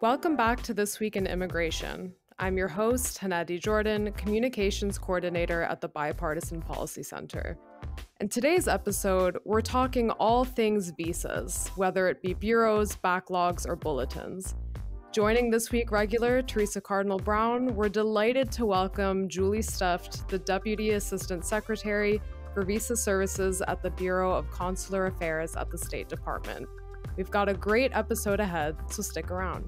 Welcome back to This Week in Immigration. I'm your host, Hanadi Jordan, Communications Coordinator at the Bipartisan Policy Center. In today's episode, we're talking all things visas, whether it be bureaus, backlogs, or bulletins. Joining this week regular Theresa Cardinal Brown, we're delighted to welcome Julie Stufft, the Deputy Assistant Secretary for Visa Services at the Bureau of Consular Affairs at the State Department. We've got a great episode ahead, so stick around.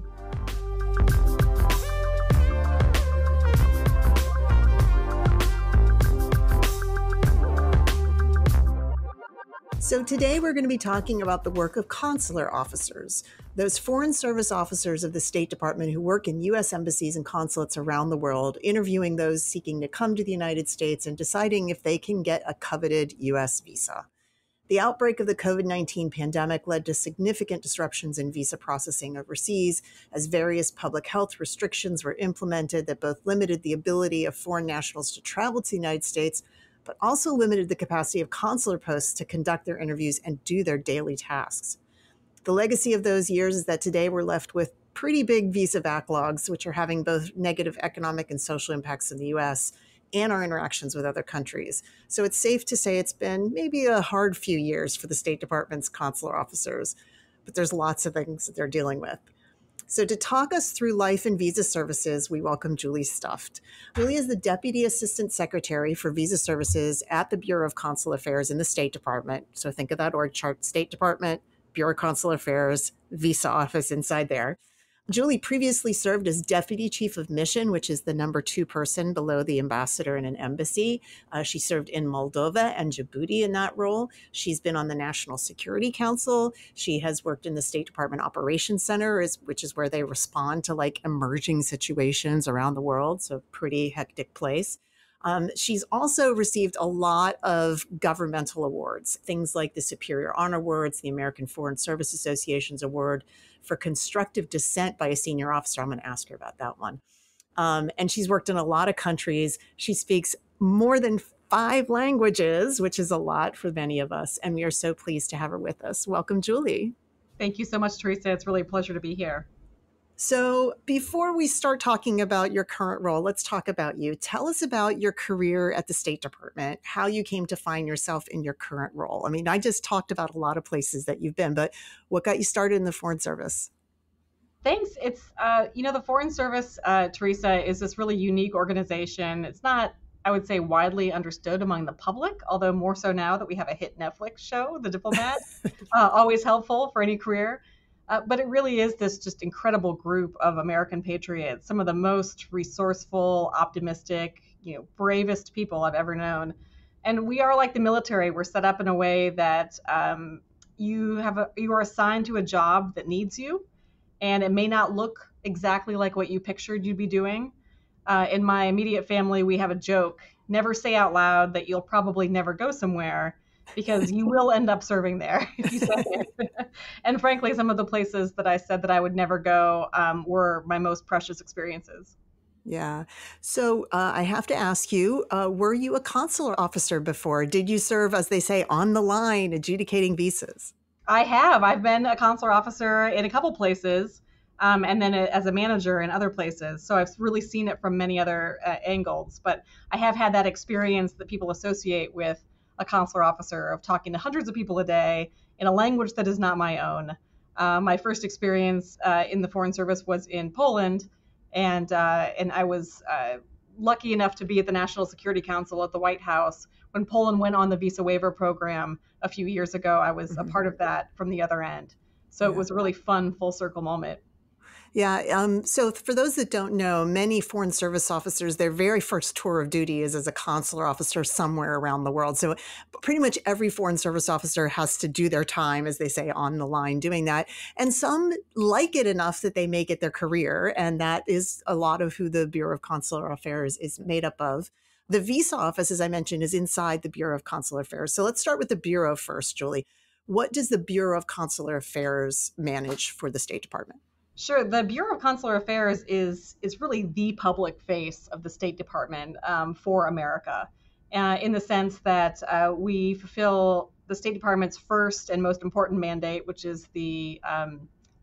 So today we're going to be talking about the work of consular officers, those foreign service officers of the State Department who work in U.S. embassies and consulates around the world, interviewing those seeking to come to the United States and deciding if they can get a coveted U.S. visa. The outbreak of the COVID-19 pandemic led to significant disruptions in visa processing overseas as various public health restrictions were implemented that both limited the ability of foreign nationals to travel to the United States, but also limited the capacity of consular posts to conduct their interviews and do their daily tasks. The legacy of those years is that today we're left with pretty big visa backlogs, which are having both negative economic and social impacts in the U.S. and our interactions with other countries. So it's safe to say it's been maybe a hard few years for the State Department's consular officers, but there's lots of things that they're dealing with. So to talk us through life in visa services, we welcome Julie Stufft. Julie is the Deputy Assistant Secretary for Visa Services at the Bureau of Consular Affairs in the State Department. So think of that org chart: State Department, Bureau of Consular Affairs, Visa Office inside there. Julie previously served as Deputy Chief of Mission, which is the number 2 person below the ambassador in an embassy. She served in Moldova and Djibouti in that role. She's been on the National Security Council. She has worked in the State Department Operations Center, which is where they respond to emerging situations around the world. So pretty hectic place. She's also received a lot of governmental awards, things like the Superior Honor Awards, the American Foreign Service Association's award for constructive dissent by a senior officer. I'm going to ask her about that one. And she's worked in a lot of countries. She speaks more than 5 languages, which is a lot for many of us. And we are so pleased to have her with us. Welcome, Julie. Thank you so much, Theresa. It's really a pleasure to be here. So before we start talking about your current role, let's talk about you. Tell us about your career at the State Department, how you came to find yourself in your current role. I mean, I just talked about a lot of places that you've been, but what got you started in the Foreign Service? Thanks. It's, the Foreign Service, Theresa, is this really unique organization. It's not, I would say, widely understood among the public, although more so now that we have a hit Netflix show, The Diplomat, always helpful for any career. But it really is this just incredible group of American patriots, some of the most resourceful, optimistic, bravest people I've ever known. And we are like the military. We're set up in a way that you are assigned to a job that needs you, and it may not look exactly like what you pictured you'd be doing. In my immediate family, we have a joke: never say out loud that you'll probably never go somewhere, because you will end up serving there if you say it. And frankly, some of the places that I said that I would never go were my most precious experiences. Yeah. So I have to ask you, were you a consular officer before? Did you serve, as they say, on the line, adjudicating visas? I have. I've been a consular officer in a couple places, and then as a manager in other places. So I've really seen it from many other angles. But I have had that experience that people associate with a consular officer, of talking to hundreds of people a day in a language that is not my own. My first experience in the Foreign Service was in Poland, and I was lucky enough to be at the National Security Council at the White House when Poland went on the visa waiver program a few years ago. I was a part of that from the other end. So It was a really fun full circle moment. Yeah. So for those that don't know, many Foreign Service officers, their very first tour of duty is as a consular officer somewhere around the world. So pretty much every Foreign Service officer has to do their time, as they say, on the line doing that. And some like it enough that they make it their career. And that is a lot of who the Bureau of Consular Affairs is made up of. The Visa Office, as I mentioned, is inside the Bureau of Consular Affairs. So let's start with the Bureau first, Julie. What does the Bureau of Consular Affairs manage for the State Department? Sure. The Bureau of Consular Affairs is really the public face of the State Department for America, in the sense that we fulfill the State Department's first and most important mandate, which is the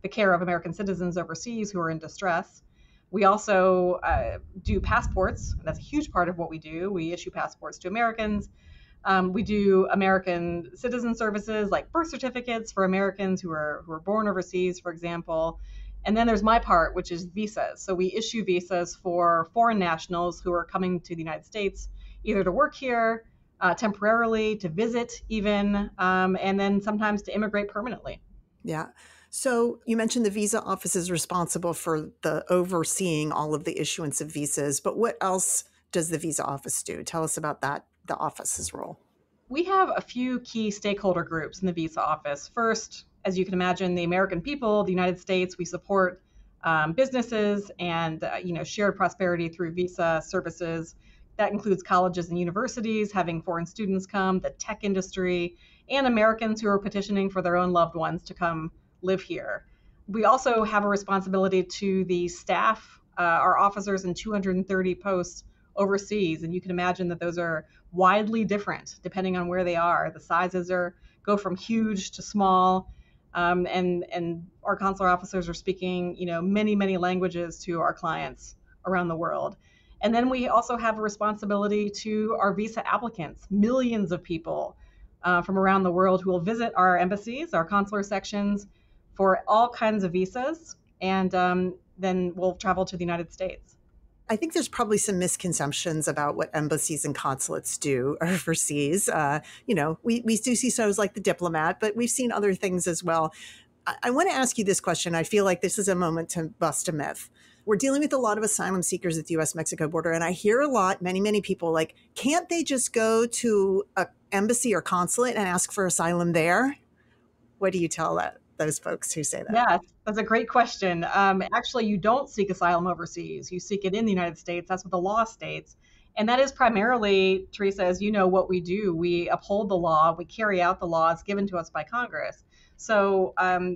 the care of American citizens overseas who are in distress. We also do passports. That's a huge part of what we do. We issue passports to Americans. We do American citizen services like birth certificates for Americans who are born overseas, for example. And then there's my part, which is visas. So we issue visas for foreign nationals who are coming to the United States, either to work here temporarily, to visit even, and then sometimes to immigrate permanently. Yeah. So you mentioned the visa office is responsible for the overseeing all of the issuance of visas, but what else does the visa office do? Tell us about that, the office's role. We have a few key stakeholder groups in the visa office. First, as you can imagine, the American people, the United States, we support businesses and shared prosperity through visa services. That includes colleges and universities having foreign students come, the tech industry, and Americans who are petitioning for their own loved ones to come live here. We also have a responsibility to the staff, our officers in 230 posts overseas, and you can imagine that those are widely different depending on where they are. The sizes go from huge to small, and our consular officers are speaking, many languages to our clients around the world. And then we also have a responsibility to our visa applicants, millions of people from around the world who will visit our embassies, our consular sections for all kinds of visas, and then we'll travel to the United States. I think there's probably some misconceptions about what embassies and consulates do overseas. We do see shows like The Diplomat, but we've seen other things as well. I want to ask you this question. I feel like this is a moment to bust a myth. We're dealing with a lot of asylum seekers at the U.S.-Mexico border, and I hear a lot, many people, like, can't they just go to an embassy or consulate and ask for asylum there? What do you tell those folks who say that? Yeah, that's a great question. Actually, you don't seek asylum overseas. You seek it in the United States. That's what the law states. And that is primarily, Theresa, as you know, what we do. We uphold the law. We carry out the laws given to us by Congress. So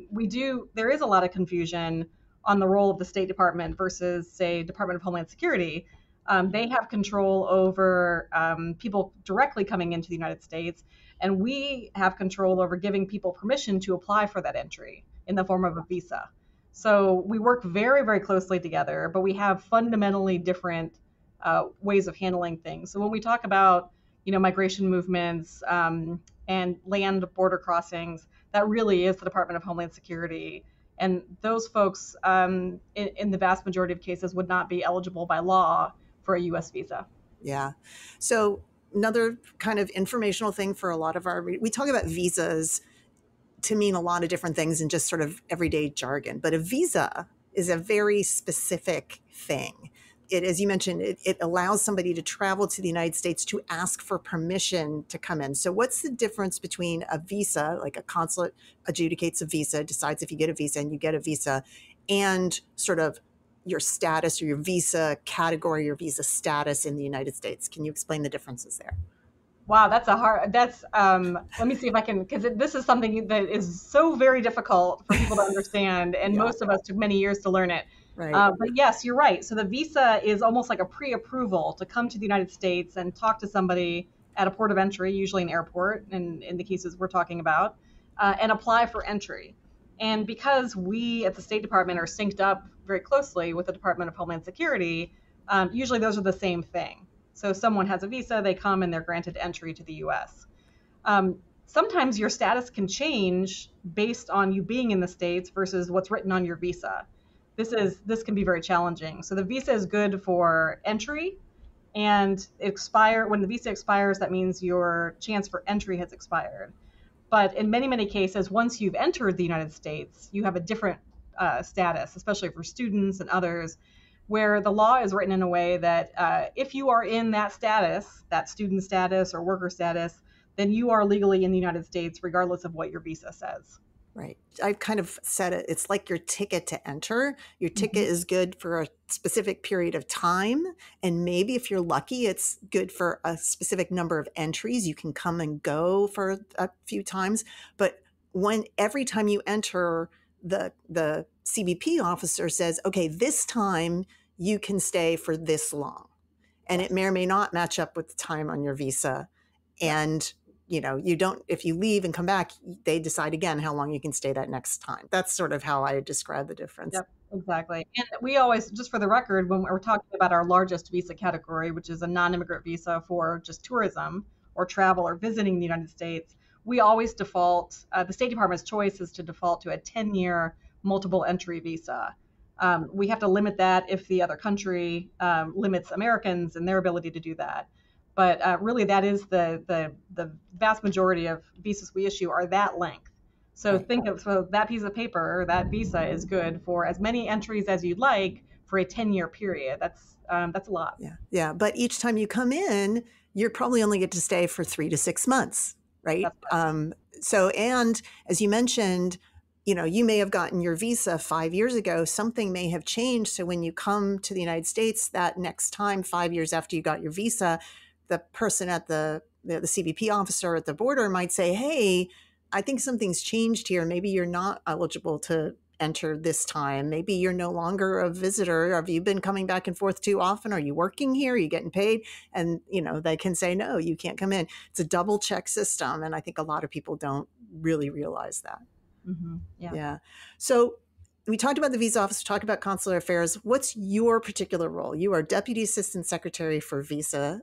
there is a lot of confusion on the role of the State Department versus, say, Department of Homeland Security. They have control over people directly coming into the United States, and we have control over giving people permission to apply for that entry in the form of a visa. So we work very, very closely together, but we have fundamentally different ways of handling things. So when we talk about, migration movements and land border crossings, that really is the Department of Homeland Security. And those folks, in the vast majority of cases, would not be eligible by law for a U.S. visa. Yeah. So another kind of informational thing for a lot of we talk about visas to mean a lot of different things in just sort of everyday jargon, but a visa is a very specific thing. It, as you mentioned, it allows somebody to travel to the United States to ask for permission to come in. So what's the difference between a visa, like a consulate adjudicates a visa, decides if you get a visa and you get a visa, and sort of your status or your visa category, your visa status in the United States? Can you explain the differences there? Wow, let me see if I can, because this is something that is so very difficult for people to understand, and most of us took many years to learn it. Right. But yes, you're right. So the visa is almost like a pre-approval to come to the United States and talk to somebody at a port of entry, usually an airport, in the cases we're talking about, and apply for entry. And because we at the State Department are synced up very closely with the Department of Homeland Security, usually those are the same thing. So someone has a visa, they come and they're granted entry to the U.S. Sometimes your status can change based on you being in the States versus what's written on your visa. This can be very challenging. So the visa is good for entry, and when the visa expires, that means your chance for entry has expired. But in many cases, once you've entered the United States, you have a different status, especially for students and others, where the law is written in a way that if you are in that status, that student status or worker status, then you are legally in the United States, regardless of what your visa says. Right. I've kind of said it. It's like your ticket to enter. Your ticket is good for a specific period of time. And maybe if you're lucky, it's good for a specific number of entries. You can come and go for a few times. But every time you enter, the CBP officer says, okay, this time you can stay for this long. And it may or may not match up with the time on your visa. And you don't, if you leave and come back, they decide again how long you can stay that next time. That's sort of how I describe the difference. Yep, exactly. And we always, just for the record, when we're talking about our largest visa category, which is a non-immigrant visa for just tourism or travel or visiting the United States, we always default, the State Department's choice is to default to a 10-year multiple entry visa. We have to limit that if the other country limits Americans and their ability to do that. But really, that is the vast majority of visas we issue are that length. So think of, so that piece of paper, that visa is good for as many entries as you'd like for a 10-year period. That's a lot. Yeah. But each time you come in, you're probably only get to stay for 3 to 6 months, right? So, and as you mentioned, you may have gotten your visa 5 years ago. Something may have changed. So when you come to the United States, that next time, 5 years after you got your visa, the person at the CBP officer at the border might say, hey, I think something's changed here. Maybe you're not eligible to enter this time. Maybe you're no longer a visitor. Have you been coming back and forth too often? Are you working here? Are you getting paid? And, they can say, no, you can't come in. It's a double check system. And I think a lot of people don't really realize that. Mm-hmm. Yeah. So we talked about the visa office, we talked about consular affairs. What's your particular role? You are Deputy Assistant Secretary for visa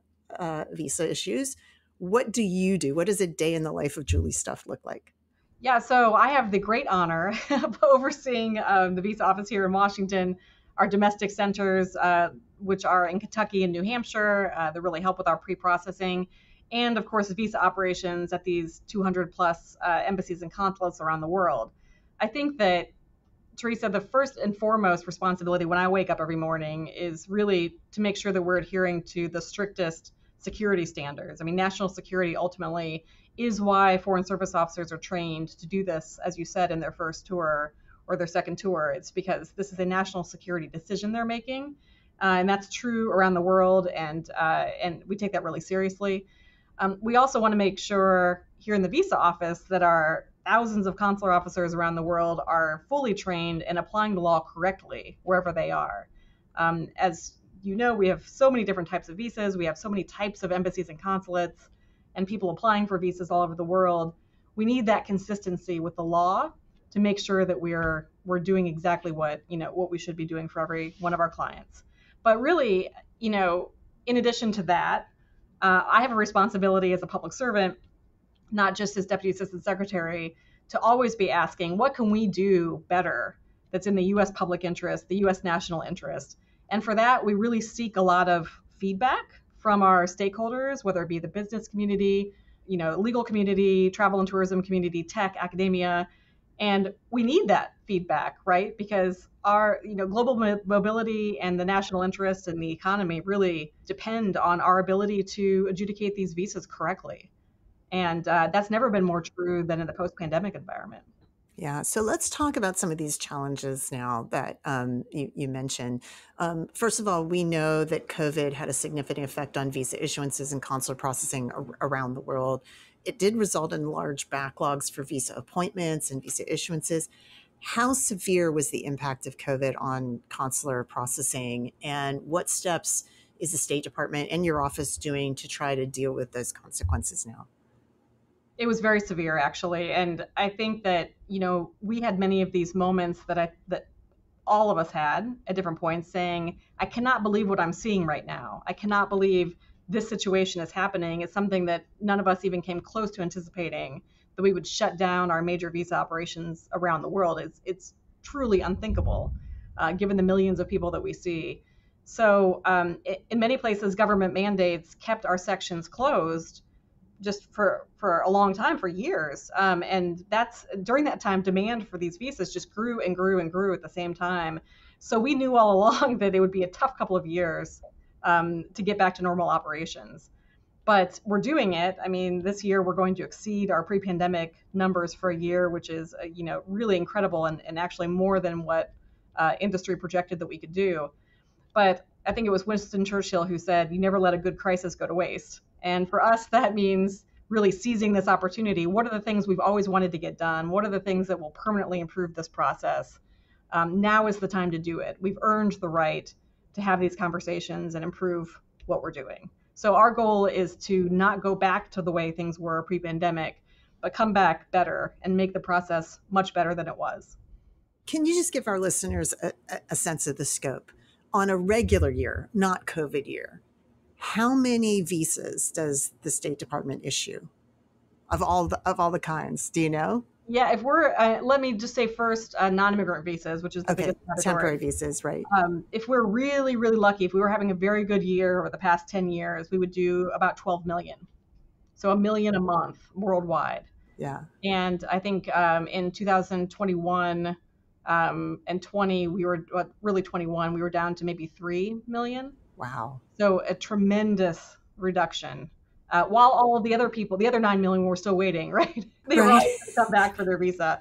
issues. What do you do? What does a day in the life of Julie Stufft look like? Yeah, so I have the great honor of overseeing the visa office here in Washington, our domestic centers, which are in Kentucky and New Hampshire, that really help with our pre-processing, and of course, visa operations at these 200 plus embassies and consulates around the world. I think that, Theresa, the first and foremost responsibility when I wake up every morning is really to make sure that we're adhering to the strictest security standards. I mean, national security ultimately is why Foreign Service officers are trained to do this, as you said, in their first tour or their second tour. It's because this is a national security decision they're making, and that's true around the world, and we take that really seriously. We also want to make sure here in the visa office that our thousands of consular officers around the world are fully trained and applying the law correctly wherever they are. As you know, we have so many different types of visas. We have so many types of embassies and consulates and people applying for visas all over the world. We need that consistency with the law to make sure that we're doing exactly what we should be doing for every one of our clients. But really, in addition to that, I have a responsibility as a public servant, not just as Deputy Assistant Secretary, to always be asking, what can we do better that's in the U.S. public interest, the U.S. national interest? And for that, we really seek a lot of feedback from our stakeholders, whether it be the business community, legal community, travel and tourism community, tech, academia. And we need that feedback, right? Because our global mobility and the national interest and the economy really depend on our ability to adjudicate these visas correctly. And that's never been more true than in the post-pandemic environment. Yeah. So let's talk about some of these challenges now that you mentioned. First of all, we know that COVID had a significant effect on visa issuances and consular processing around the world. It did result in large backlogs for visa appointments and visa issuances. How severe was the impact of COVID on consular processing, and what steps is the State Department and your office doing to try to deal with those consequences now? It was very severe, actually. And I think that, we had many of these moments that all of us had at different points saying, I cannot believe what I'm seeing right now. I cannot believe this situation is happening. It's something that none of us even came close to anticipating, that we would shut down our major visa operations around the world. It's truly unthinkable, given the millions of people that we see. So in many places, government mandates kept our sections closed just for a long time, for years. And during that time, demand for these visas just grew and grew and grew at the same time. So we knew all along that it would be a tough couple of years to get back to normal operations. But we're doing it. I mean, this year we're going to exceed our pre-pandemic numbers for a year, which is, really incredible and actually more than what industry projected that we could do. But I think it was Winston Churchill who said, you never let a good crisis go to waste. And for us, that means really seizing this opportunity. What are the things we've always wanted to get done? What are the things that will permanently improve this process? Now is the time to do it. We've earned the right to have these conversations and improve what we're doing. So our goal is to not go back to the way things were pre-pandemic, but come back better and make the process much better than it was. Can you just give our listeners a sense of the scope? On a regular year, not COVID year, how many visas does the State Department issue of all the kinds? Do you know? Yeah, if we're, let me just say first, non-immigrant visas, which is the biggest category. Temporary visas, right. If we're really, really lucky, if we were having a very good year over the past 10 years, we would do about 12 million. So 1 million a month worldwide. Yeah. And I think in 2021 and 20, we were, really 21, we were down to maybe 3 million. Wow. So a tremendous reduction. While all of the other people, the other 9 million were still waiting, right? They were all to come back for their visa.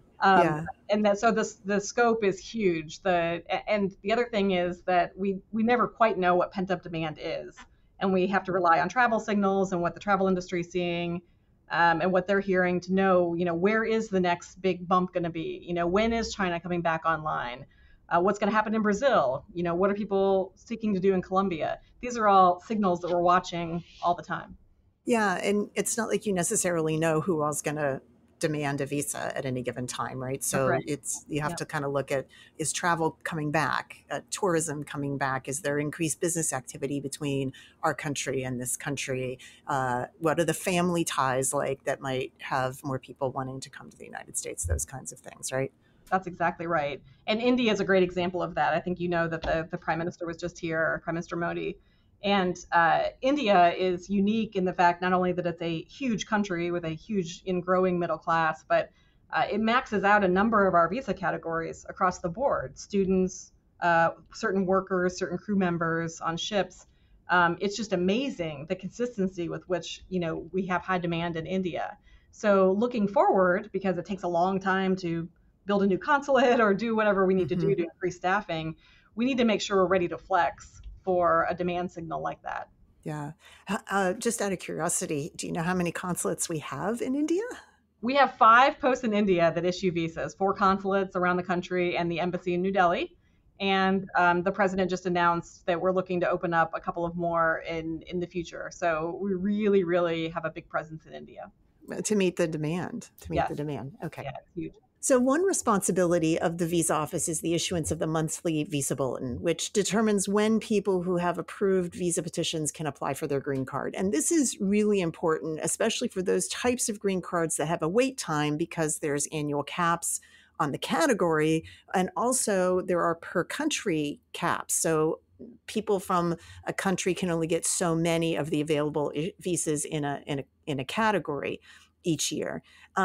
And that, so the scope is huge. And the other thing is that we never quite know what pent up demand is. And we have to rely on travel signals and what the travel industry is seeing and what they're hearing to know, where is the next big bump going to be? When is China coming back online? What's going to happen in Brazil? What are people seeking to do in Colombia? These are all signals that we're watching all the time. Yeah, and it's not like you necessarily know who else is going to demand a visa at any given time, right? So you have to kind of look at, is travel coming back, tourism coming back? Is there increased business activity between our country and this country? What are the family ties like that might have more people wanting to come to the United States? Those kinds of things, right? That's exactly right. And India is a great example of that. I think that the Prime Minister was just here, Prime Minister Modi. And India is unique in the fact not only that it's a huge country with a huge and growing middle class, but it maxes out a number of our visa categories across the board. Students, certain workers, certain crew members on ships. It's just amazing the consistency with which, we have high demand in India. So looking forward, because it takes a long time to build a new consulate or do whatever we need to do to increase staffing, we need to make sure we're ready to flex for a demand signal like that. Yeah. Just out of curiosity, do you know how many consulates we have in India? We have 5 posts in India that issue visas, 4 consulates around the country and the embassy in New Delhi. And the president just announced that we're looking to open up a couple of more in the future. So we really, really have a big presence in India. To meet the demand. Okay. Yeah, it's huge. So one responsibility of the visa office is the issuance of the monthly visa bulletin, which determines when people who have approved visa petitions can apply for their green card. And this is really important, especially for those types of green cards that have a wait time because there's annual caps on the category. And also there are per country caps. So people from a country can only get so many of the available visas in a category each year.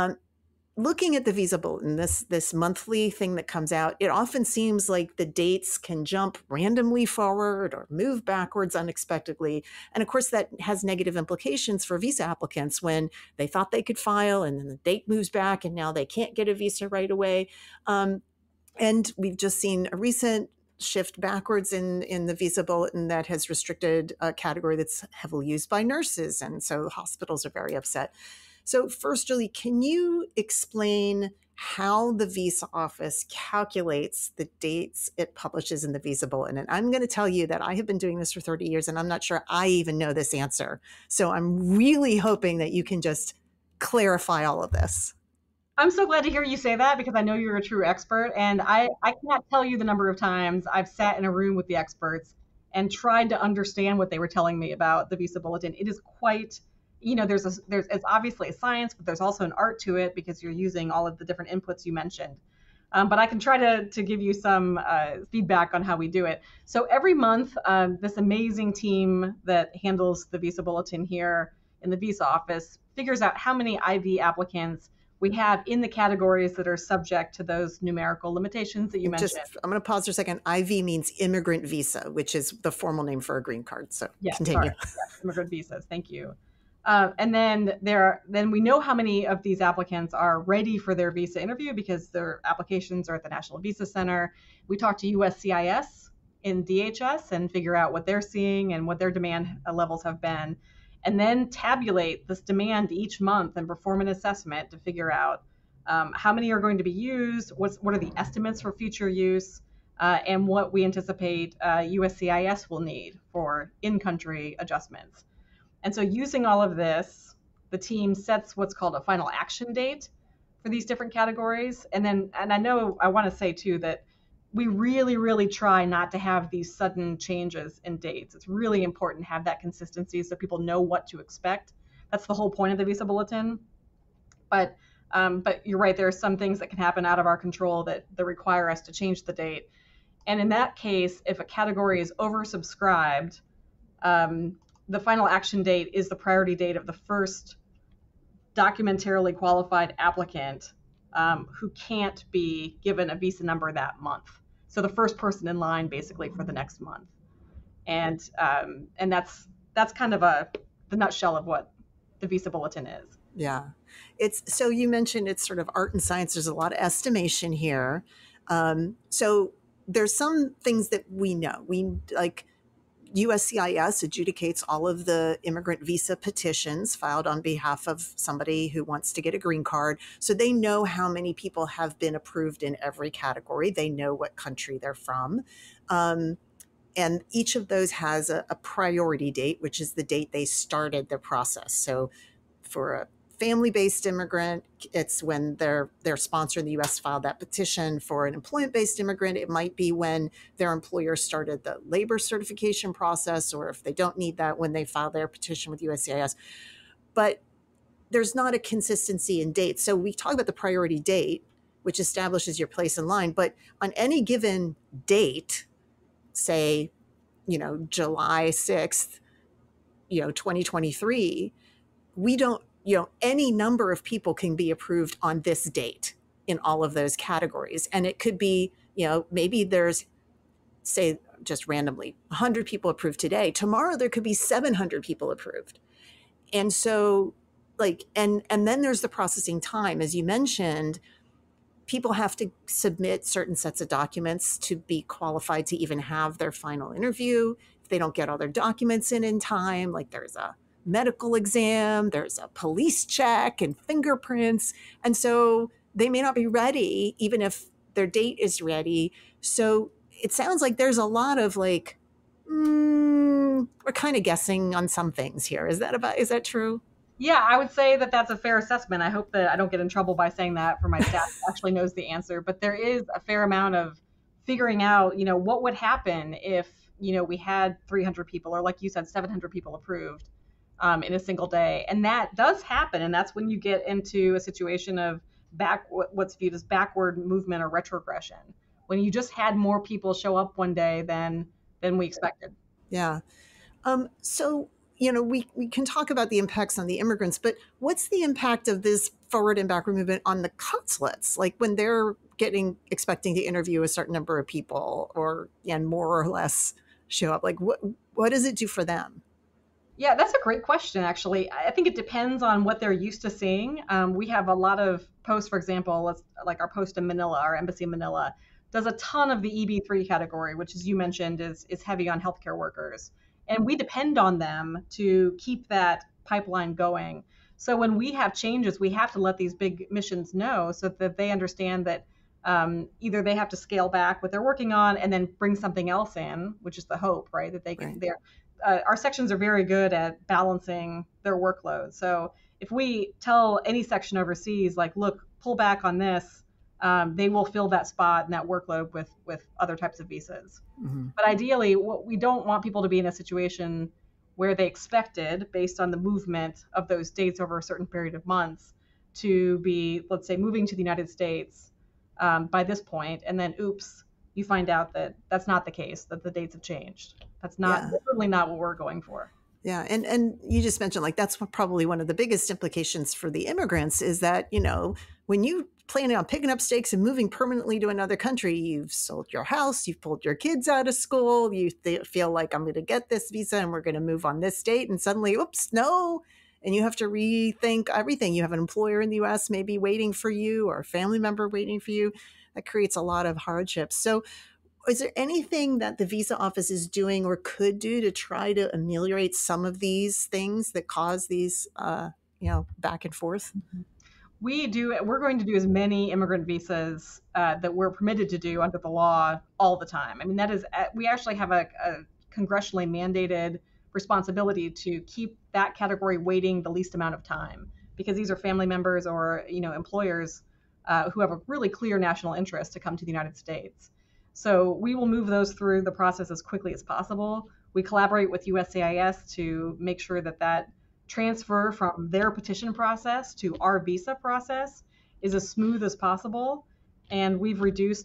Looking at the visa bulletin, this monthly thing that comes out, it often seems like the dates can jump randomly forward or move backwards unexpectedly. And of course, that has negative implications for visa applicants when they thought they could file and then the date moves back and now they can't get a visa right away. And we've just seen a recent shift backwards in the visa bulletin that has restricted a category that's heavily used by nurses. And so hospitals are very upset. So first, Julie, can you explain how the visa office calculates the dates it publishes in the visa bulletin? And I'm going to tell you that I have been doing this for 30 years and I'm not sure I even know this answer. So I'm really hoping that you can just clarify all of this. I'm so glad to hear you say that because I know you're a true expert. And I cannot tell you the number of times I've sat in a room with the experts and tried to understand what they were telling me about the visa bulletin. It is quite... it's obviously a science, but there's also an art to it because you're using all of the different inputs you mentioned. But I can try to give you some feedback on how we do it. So every month, this amazing team that handles the visa bulletin here in the visa office figures out how many IV applicants we have in the categories that are subject to those numerical limitations that you mentioned. I'm going to pause for a second. IV means immigrant visa, which is the formal name for a green card. So continue. Yes, immigrant visas. Thank you. And then we know how many of these applicants are ready for their visa interview because their applications are at the National Visa Center. We talk to USCIS in DHS and figure out what they're seeing and what their demand levels have been, and then tabulate this demand each month and perform an assessment to figure out how many are going to be used, what are the estimates for future use, and what we anticipate USCIS will need for in-country adjustments. And so using all of this, the team sets what's called a final action date for these different categories. And I want to say too that we really, really try not to have these sudden changes in dates. It's really important to have that consistency so people know what to expect. That's the whole point of the visa bulletin. But you're right, there are some things that can happen out of our control that require us to change the date. And in that case, if a category is oversubscribed, the final action date is the priority date of the first documentarily qualified applicant who can't be given a visa number that month. So the first person in line basically for the next month. And that's kind of the nutshell of what the visa bulletin is. Yeah. So you mentioned it's sort of art and science. There's a lot of estimation here. So there's some things that we know. Like USCIS adjudicates all of the immigrant visa petitions filed on behalf of somebody who wants to get a green card. So they know how many people have been approved in every category. They know what country they're from. And each of those has a priority date, which is the date they started their process. So for a family-based immigrant, it's when their sponsor in the U.S. filed that petition. For an employment-based immigrant, it might be when their employer started the labor certification process, or if they don't need that, when they file their petition with USCIS. But there's not a consistency in dates. So we talk about the priority date, which establishes your place in line. But on any given date, say, July 6th, 2023, we don't, any number of people can be approved on this date in all of those categories. And it could be, maybe there's, say, just randomly 100 people approved today. Tomorrow, there could be 700 people approved. And so and then there's the processing time. As you mentioned, people have to submit certain sets of documents to be qualified to even have their final interview. If they don't get all their documents in time, like there's a medical exam, there's a police check and fingerprints. And so they may not be ready, even if their date is ready. So it sounds like there's a lot of we're kind of guessing on some things here. Is that true? Yeah, I would say that that's a fair assessment. I hope that I don't get in trouble by saying that for my staff who actually knows the answer. But there is a fair amount of figuring out, what would happen if, we had 300 people, or like you said, 700 people approved in a single day. And that does happen. And that's when you get into a situation of what's viewed as backward movement or retrogression, when you just had more people show up one day than we expected. Yeah. So, we can talk about the impacts on the immigrants, but what's the impact of this forward and backward movement on the consulates? Like when they're expecting to interview a certain number of people and more or less show up, like what does it do for them? Yeah, that's a great question, actually. I think it depends on what they're used to seeing. We have a lot of posts, for example, like our post in Manila, our embassy in Manila, does a ton of the EB3 category, which, as you mentioned, is heavy on healthcare workers. And we depend on them to keep that pipeline going. So when we have changes, we have to let these big missions know so that they understand that either they have to scale back what they're working on and then bring something else in, which is the hope, right? That they can, our sections are very good at balancing their workload. So if we tell any section overseas, look, pull back on this, they will fill that spot and that workload with other types of visas. Mm-hmm. But ideally, we don't want people to be in a situation where they expected, based on the movement of those dates over a certain period of months, to be, let's say, moving to the United States by this point, and then, oops, you find out that that's not the case, that the dates have changed. That's certainly not what we're going for. Yeah. And you just mentioned that's probably one of the biggest implications for the immigrants is that, when you plan on picking up stakes and moving permanently to another country, you've sold your house, you've pulled your kids out of school, you feel like I'm going to get this visa and we're going to move on this date. And suddenly, oops, no. And you have to rethink everything. You have an employer in the U.S. maybe waiting for you or a family member waiting for you. That creates a lot of hardships. So is there anything that the visa office is doing or could do to try to ameliorate some of these things that cause these, back and forth? We're going to do as many immigrant visas that we're permitted to do under the law all the time. I mean, we actually have a congressionally mandated responsibility to keep that category waiting the least amount of time, because these are family members or employers who have a really clear national interest to come to the United States. So we will move those through the process as quickly as possible. We collaborate with USCIS to make sure that transfer from their petition process to our visa process is as smooth as possible. And we've reduced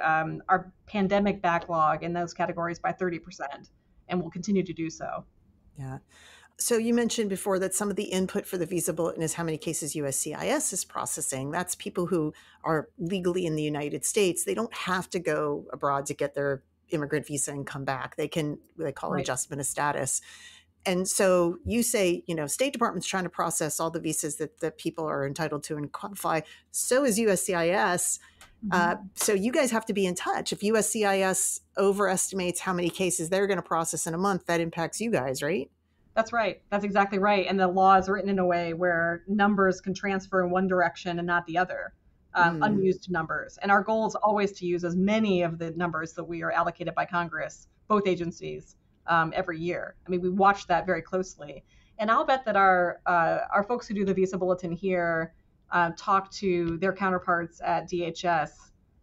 our pandemic backlog in those categories by 30%, and we'll continue to do so. Yeah. So you mentioned before that some of the input for the visa bulletin is how many cases USCIS is processing. That's people who are legally in the United States. They don't have to go abroad to get their immigrant visa and come back. They call it adjustment of status. And so you say, State Department's trying to process all the visas that people are entitled to and qualify. So is USCIS. Mm-hmm. So you guys have to be in touch. If USCIS overestimates how many cases they're going to process in a month, that impacts you guys, right? That's right. That's exactly right. And the law is written in a way where numbers can transfer in one direction and not the other, unused numbers. And our goal is always to use as many of the numbers that we are allocated by Congress, both agencies, every year. I mean, we watch that very closely. And I'll bet that our folks who do the visa bulletin here talk to their counterparts at DHS,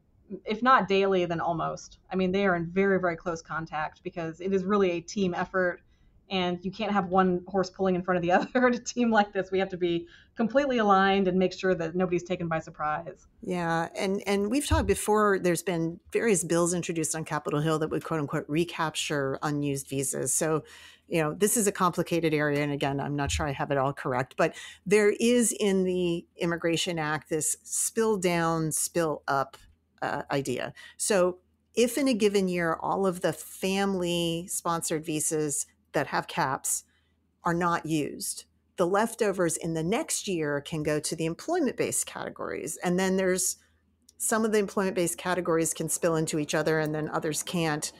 if not daily, then almost. I mean, they are in very, very close contact because it is really a team effort. And you can't have one horse pulling in front of the other in a team like this. We have to be completely aligned and make sure that nobody's taken by surprise. Yeah. And we've talked before, there's been various bills introduced on Capitol Hill that would, quote unquote, recapture unused visas. So, this is a complicated area. And again, I'm not sure I have it all correct, but there is in the Immigration Act this spill down, spill up idea. So if in a given year, all of the family sponsored visas that have caps are not used, the leftovers in the next year can go to the employment-based categories. And then there's some of the employment-based categories can spill into each other and then others can't.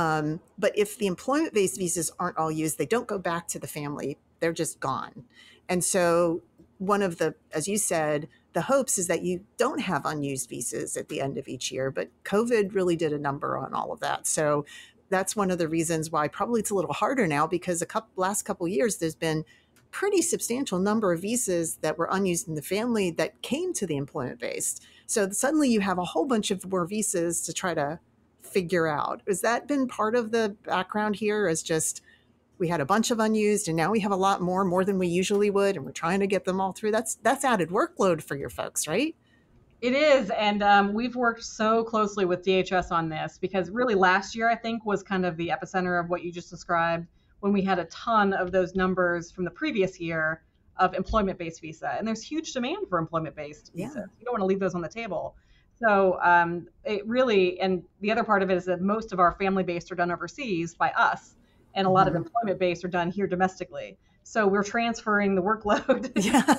But if the employment-based visas aren't all used, they don't go back to the family. They're just gone. And so one of the, as you said, the hopes is that you don't have unused visas at the end of each year. But COVID really did a number on all of that. So that's one of the reasons why probably it's a little harder now, because last couple of years, there's been pretty substantial number of visas that were unused in the family that came to the employment-based. So suddenly you have a whole bunch of more visas to try to figure out. Has that been part of the background here, as just we had a bunch of unused and now we have a lot more than we usually would, and we're trying to get them all through? That's added workload for your folks, right? It is, and we've worked so closely with DHS on this because really last year, I think, was kind of the epicenter of what you just described, when we had a ton of those numbers from the previous year of employment-based visa. And there's huge demand for employment-based visas. You don't want to leave those on the table. So it really, and the other part of it is that most of our family-based are done overseas by us, and a lot of employment-based are done here domestically. So we're transferring the workload.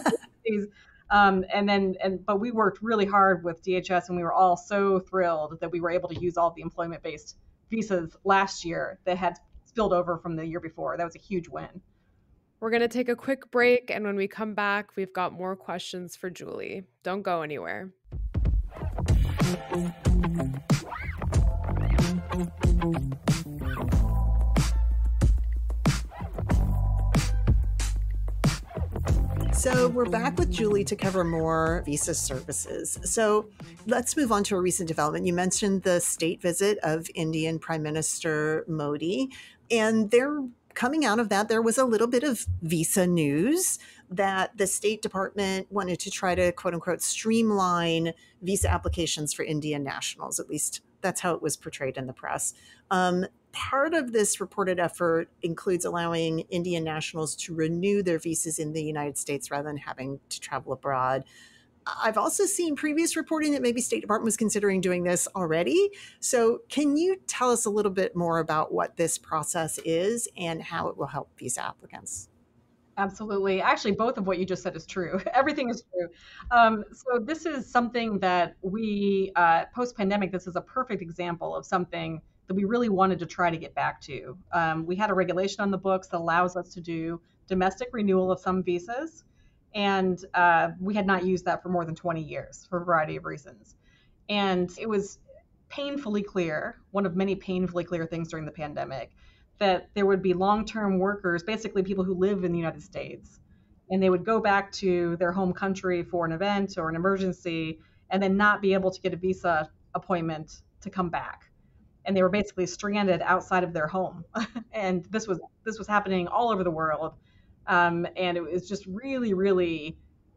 But we worked really hard with DHS, and we were all so thrilled that we were able to use all the employment-based visas last year that had spilled over from the year before. That was a huge win. We're going to take a quick break, and when we come back, we've got more questions for Julie. Don't go anywhere. So we're back with Julie to cover more visa services. So let's move on to a recent development. You mentioned the state visit of Indian Prime Minister Modi, and they're coming out of that, there was a little bit of visa news that the State Department wanted to try to, quote unquote, streamline visa applications for Indian nationals. At least that's how it was portrayed in the press. Part of this reported effort includes allowing Indian nationals to renew their visas in the United States rather than having to travel abroad. I've also seen previous reporting that maybe State Department was considering doing this already. So can you tell us a little bit more about what this process is and how it will help visa applicants? Absolutely. Actually, both of what you just said is true. Everything is true. So this is something that we, post-pandemic, this is a perfect example of something that we really wanted to try to get back to. We had a regulation on the books that allows us to do domestic renewal of some visas. And we had not used that for more than 20 years for a variety of reasons. And it was painfully clear, one of many painfully clear things during the pandemic, that there would be long-term workers, basically people who live in the United States, and they would go back to their home country for an event or an emergency and then not be able to get a visa appointment to come back. And they were basically stranded outside of their home. And this was happening all over the world. And it was just really, really,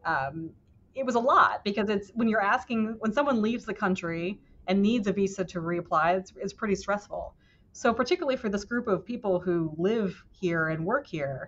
it was a lot, because it's when someone leaves the country and needs a visa to reapply, it's pretty stressful. So particularly for this group of people who live here and work here,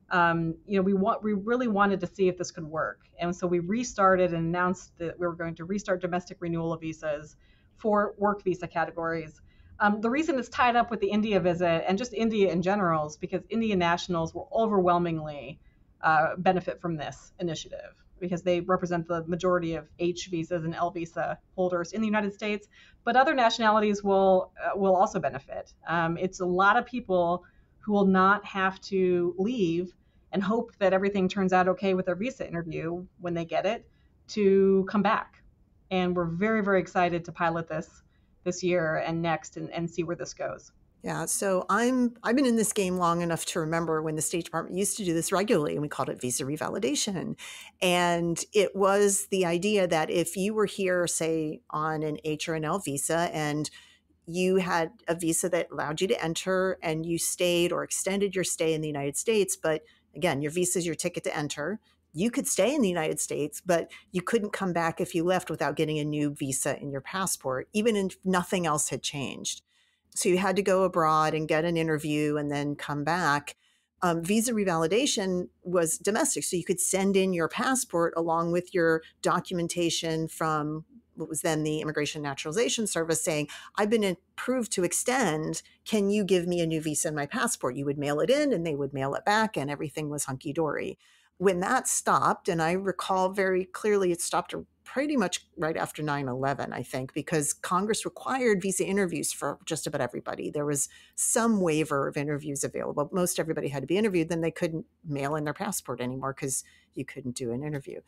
we really wanted to see if this could work. And so we restarted and announced that we were going to restart domestic renewal of visas for work visa categories. The reason it's tied up with the India visit and just India in general is because Indian nationals will overwhelmingly benefit from this initiative, because they represent the majority of H visas and L visa holders in the United States. But other nationalities will also benefit. It's a lot of people who will not have to leave and hope that everything turns out okay with their visa interview when they get it, to come back. And we're very, very excited to pilot this year and next, and see where this goes. Yeah, so I've been in this game long enough to remember when the State Department used to do this regularly, and we called it visa revalidation. And it was the idea that if you were here, say, on an H or an L visa, and you had a visa that allowed you to enter and you stayed or extended your stay in the United States, but again, your visa is your ticket to enter, you could stay in the United States, but you couldn't come back if you left without getting a new visa in your passport, even if nothing else had changed. So you had to go abroad and get an interview and then come back. Visa revalidation was domestic. So you could send in your passport along with your documentation from what was then the Immigration and Naturalization Service saying, I've been approved to extend. Can you give me a new visa in my passport? You would mail it in and they would mail it back, and everything was hunky-dory. When that stopped, and I recall very clearly it stopped pretty much right after 9/11, I think, because Congress required visa interviews for just about everybody. There was some waiver of interviews available. Most everybody had to be interviewed. Then they couldn't mail in their passport anymore because you couldn't do an interview.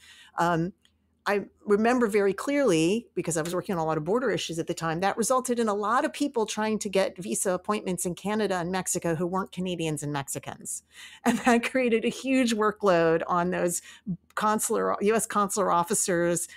I remember very clearly, because I was working on a lot of border issues at the time, that resulted in a lot of people trying to get visa appointments in Canada and Mexico who weren't Canadians and Mexicans. And that created a huge workload on those U.S. consular offices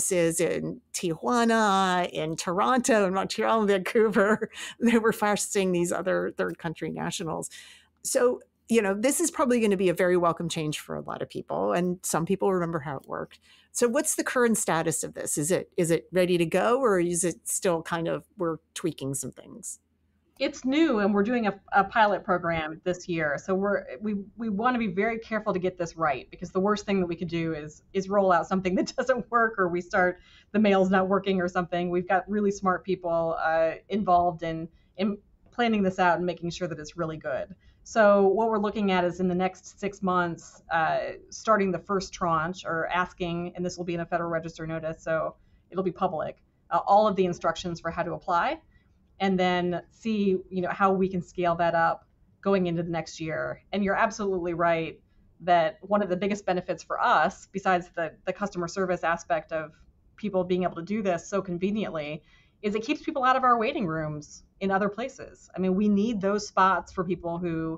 in Tijuana, in Toronto, in Montreal, and Vancouver. They were facing these other third country nationals. So, this is probably going to be a very welcome change for a lot of people. And some people remember how it worked. So what's the current status of this? Is it ready to go, or is it still kind of, we're tweaking some things? It's new, and we're doing a pilot program this year. So we want to be very careful to get this right, because the worst thing that we could do is roll out something that doesn't work, or we start the mail's not working or something. We've got really smart people involved in planning this out and making sure that it's really good. So what we're looking at is in the next 6 months, starting the first tranche, or asking, and this will be in a Federal Register notice, so it'll be public, all of the instructions for how to apply, and then see, how we can scale that up going into the next year. And you're absolutely right that one of the biggest benefits for us, besides the customer service aspect of people being able to do this so conveniently, is it keeps people out of our waiting rooms in other places. I mean, we need those spots for people who,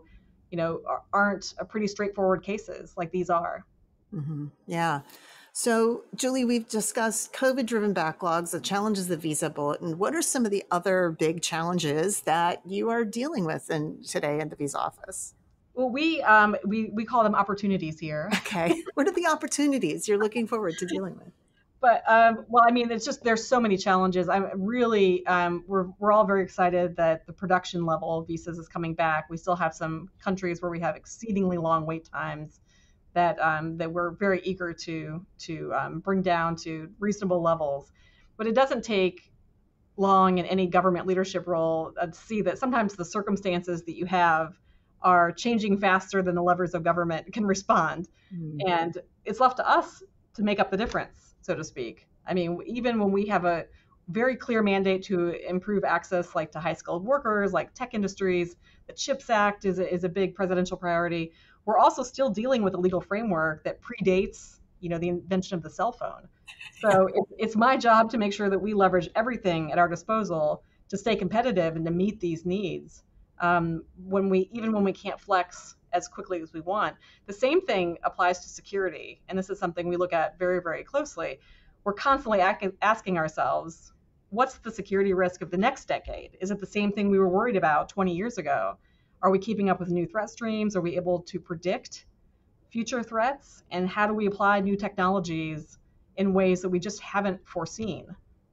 aren't pretty straightforward cases like these are. Mm-hmm. Yeah. So, Julie, we've discussed COVID-driven backlogs, the challenges of the visa bulletin. What are some of the other big challenges that you are dealing with today in the visa office? Well, we call them opportunities here. Okay. What are the opportunities you're looking forward to dealing with? But it's just, there's so many challenges. I'm really, we're all very excited that the production level of visas is coming back. We still have some countries where we have exceedingly long wait times that we're very eager to bring down to reasonable levels. But it doesn't take long in any government leadership role to see that sometimes the circumstances that you have are changing faster than the levers of government can respond. Mm-hmm. And it's left to us to make up the difference, so to speak. I mean, even when we have a very clear mandate to improve access, like to high-skilled workers, like tech industries, the CHIPS Act is a big presidential priority. we're also still dealing with a legal framework that predates, the invention of the cell phone. So it's my job to make sure that we leverage everything at our disposal to stay competitive and to meet these needs when we can't flex as quickly as we want. The same thing applies to security, and this is something we look at very, very closely. We're constantly asking ourselves, what's the security risk of the next decade? Is it the same thing we were worried about 20 years ago? Are we keeping up with new threat streams? Are we able to predict future threats? And how do we apply new technologies in ways that we just haven't foreseen?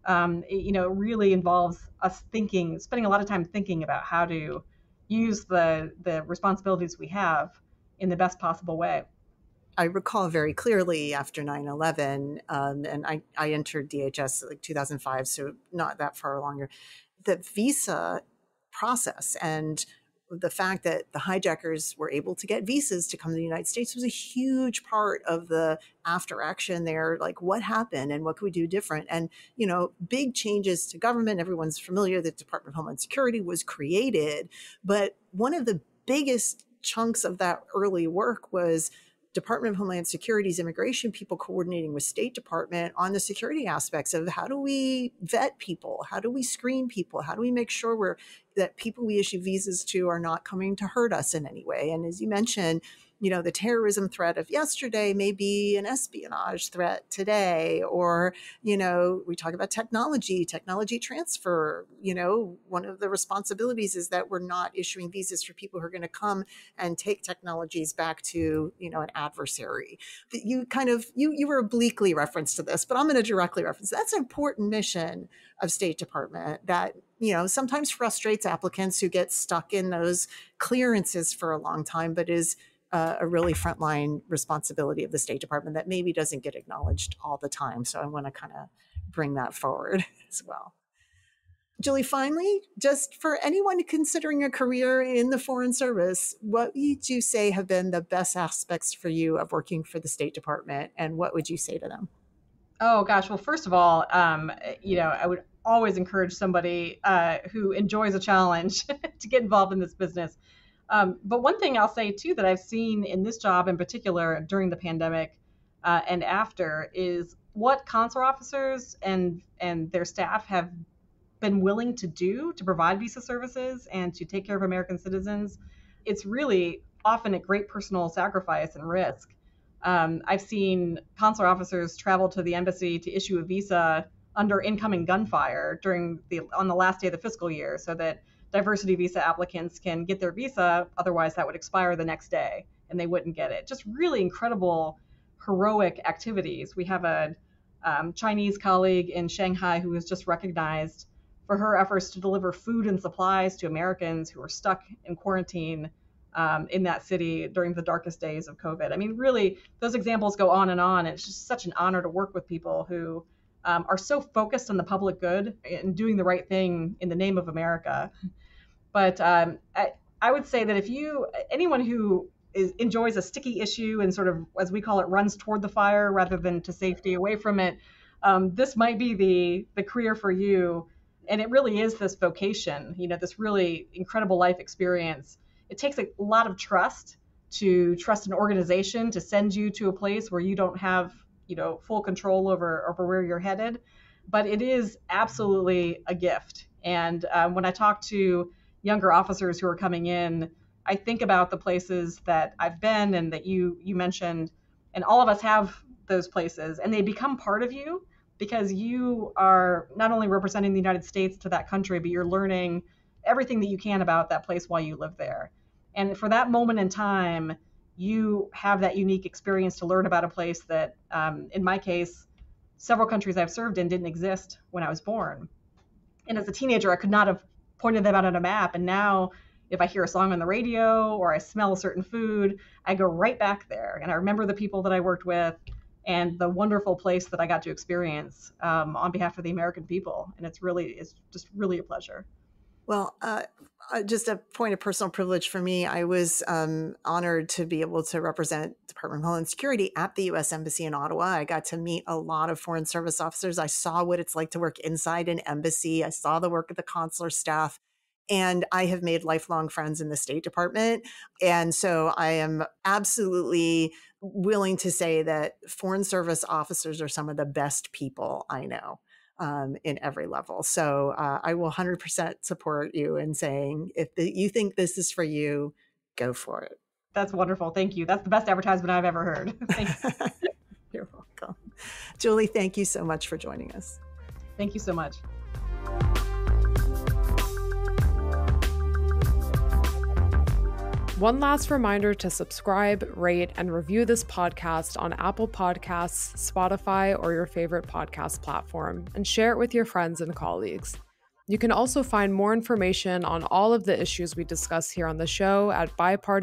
It really involves us spending a lot of time thinking about how to use the responsibilities we have in the best possible way. I recall very clearly after 9/11, and I entered DHS like 2005, so not that far longer, the visa process and the fact that the hijackers were able to get visas to come to the United States was a huge part of the after action there. Like, what happened and what could we do different? And, big changes to government. Everyone's familiar that Department of Homeland Security was created. But one of the biggest chunks of that early work was Department of Homeland Security's immigration people coordinating with State Department on the security aspects of how do we vet people? How do we screen people? How do we make sure that people we issue visas to are not coming to hurt us in any way? And as you mentioned, the terrorism threat of yesterday may be an espionage threat today, or, we talk about technology transfer. One of the responsibilities is that we're not issuing visas for people who are going to come and take technologies back to, an adversary. You were obliquely referenced to this, but I'm going to directly reference. That's an important mission of State Department that, sometimes frustrates applicants who get stuck in those clearances for a long time, but is a really frontline responsibility of the State Department that maybe doesn't get acknowledged all the time. So I want to kind of bring that forward as well. Julie, finally, just for anyone considering a career in the Foreign Service, what would you say have been the best aspects for you of working for the State Department, and what would you say to them? Oh, gosh. Well, first of all, I would always encourage somebody who enjoys a challenge to get involved in this business. But one thing I'll say, too, that I've seen in this job in particular during the pandemic and after is what consular officers and their staff have been willing to do to provide visa services and to take care of American citizens. It's really often at great personal sacrifice and risk. I've seen consular officers travel to the embassy to issue a visa under incoming gunfire on the last day of the fiscal year so that diversity visa applicants can get their visa. Otherwise, that would expire the next day and they wouldn't get it. Just really incredible, heroic activities. We have a Chinese colleague in Shanghai who was just recognized for her efforts to deliver food and supplies to Americans who are stuck in quarantine in that city during the darkest days of COVID. I mean, really, those examples go on and on. It's just such an honor to work with people who are so focused on the public good and doing the right thing in the name of America. But I would say that anyone who enjoys a sticky issue and sort of, as we call it, runs toward the fire rather than to safety away from it, this might be the career for you. And it really is this vocation, this really incredible life experience. It takes a lot of trust to trust an organization to send you to a place where you don't have, full control over where you're headed. But it is absolutely a gift. And when I talk to younger officers who are coming in, I think about the places that I've been and that you mentioned, and all of us have those places, and they become part of you because you are not only representing the United States to that country, but you're learning everything that you can about that place while you live there. And for that moment in time, you have that unique experience to learn about a place that, in my case, several countries I've served in didn't exist when I was born. And as a teenager, I could not have pointed them out on a map. And now if I hear a song on the radio or I smell a certain food, I go right back there. And I remember the people that I worked with and the wonderful place that I got to experience on behalf of the American people. And it's just really a pleasure. Well, just a point of personal privilege for me, I was honored to be able to represent Department of Homeland Security at the U.S. Embassy in Ottawa. I got to meet a lot of Foreign Service officers. I saw what it's like to work inside an embassy. I saw the work of the consular staff. And I have made lifelong friends in the State Department. And so I am absolutely willing to say that Foreign Service officers are some of the best people I know in every level. So I will 100% support you in saying, if you think this is for you, go for it. That's wonderful. Thank you. That's the best advertisement I've ever heard. Thank you. You're welcome. Julie, thank you so much for joining us. Thank you so much. One last reminder to subscribe, rate, and review this podcast on Apple Podcasts, Spotify, or your favorite podcast platform, and share it with your friends and colleagues. You can also find more information on all of the issues we discuss here on the show at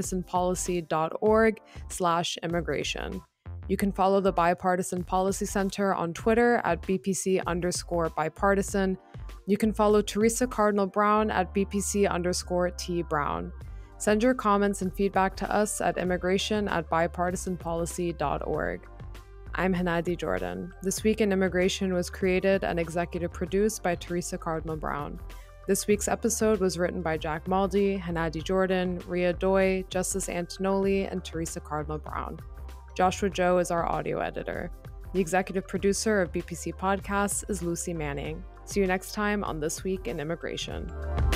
bipartisanpolicy.org/immigration. You can follow the Bipartisan Policy Center on Twitter at BPC_bipartisan. You can follow Theresa Cardinal Brown at BPC_T Brown. Send your comments and feedback to us at immigration@bipartisanpolicy.org. I'm Hanadi Jordan. This Week in Immigration was created and executive produced by Theresa Cardinal Brown. This week's episode was written by Jack Maldi, Hanadi Jordan, Ria Doi, Justice Antonoli, and Theresa Cardinal Brown. Joshua Joe is our audio editor. The executive producer of BPC Podcasts is Lucy Manning. See you next time on This Week in Immigration.